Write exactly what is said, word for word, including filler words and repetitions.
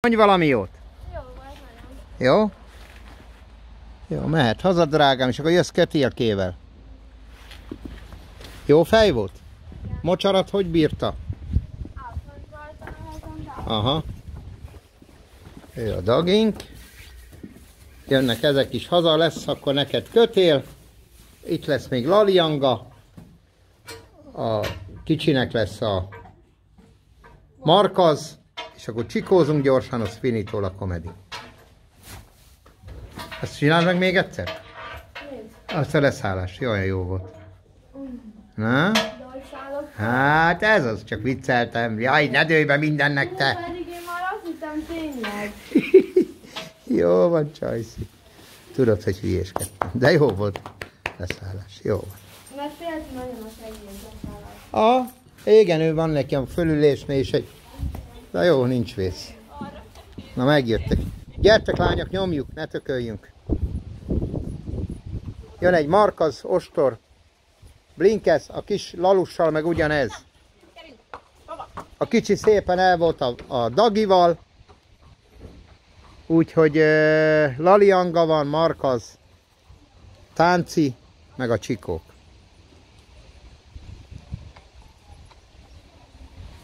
Mondj valami jót. Jó volt nagyon. Jó? Jó, mehet haza, drágám, és akkor jössz Kötélkével. Jó fej volt? Igen. Mocsarat hogy bírta? Átment rajta nehezen, de Aha. Ő a dagink. Jönnek ezek is haza, lesz akkor neked Kötél. Itt lesz még Lalianga. A kicsinek lesz a Markaz. És akkor csikózunk gyorsan, az finitól a komedi. Ezt csináld meg még egyszer? Azt a leszállás. Jaj, jó volt. Na? dolszálok. Hát ez az, csak vicceltem. Jaj, ne dőlj be mindennek te. Pedig én már azt hittem tényleg. Jó van, Csajci. Tudod, hogy hülyéskedtem. De jó volt leszállás. Jó van. Mert félt nagyon a segélyt leszállás. Ah, igen, ő van nekem fölülésnél is egy... De jó, nincs vész. Na, megjöttek. Gyertek, lányok, nyomjuk, ne tököljünk. Jön egy Markaz, ostor, Blinkesz, a kis Lalussal meg ugyanez. A kicsi szépen el volt a, a Dagival. Úgyhogy uh, Lalianga van, Markaz, Tánci, meg a Csikók.